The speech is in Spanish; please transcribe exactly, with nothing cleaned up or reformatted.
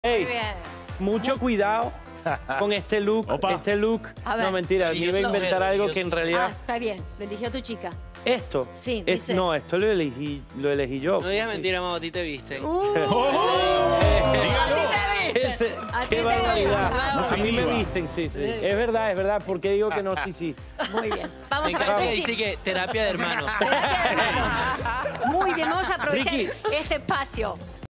Hey, Muy bien. mucho cuidado con este look. Opa. Este look. A ver. No, mentira. Yo iba a inventar algo que en Ah, realidad. está bien. Lo eligió tu chica. Esto. Sí, es- dice. No, esto lo elegí, lo elegí yo. No digas Sí. mentira, mamá, a ti te viste. Uh, ¡Oh! a ti ¡Dígalo! te viste. Ese- A ti qué te barbaridad. viste. No se A mí me inhiba. visten, sí, sí. Es verdad, es verdad. ¿Por qué digo que no? Sí, sí. Muy bien. Me Vamos a encanta que repetir. dice que terapia de hermanos. Terapia de hermanos. Muy bien, vamos a aprovechar Ricky. este espacio.